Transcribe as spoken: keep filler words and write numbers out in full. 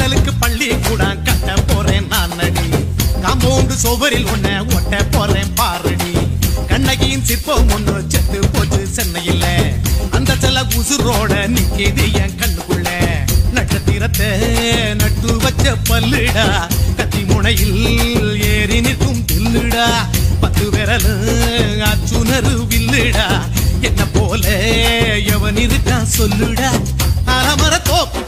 காதலுக்கு பள்ளி கூட கட்ட போறேன் நான் நடி காம்பவுண்டு சோவரில் ஒன்ன ஒட்ட போறேன் பாரடி கண்ணகியின் சிற்பம் ஒண்ணு செத்து போச்சு சென்னையில் அந்த செல உசுரோட நிக்கிது என் கண்ணுக்குள்ள நட்சத்திரத்தை நட்டு வச்ச பல்லுடா கத்தி முனையில் ஏறி நிற்கும் தில்லுடா பத்து விரல் அச்சுணரு வில்லுடா என்ன போல எவன் இருக்கா சொல்லுடா அலமர தோப்பு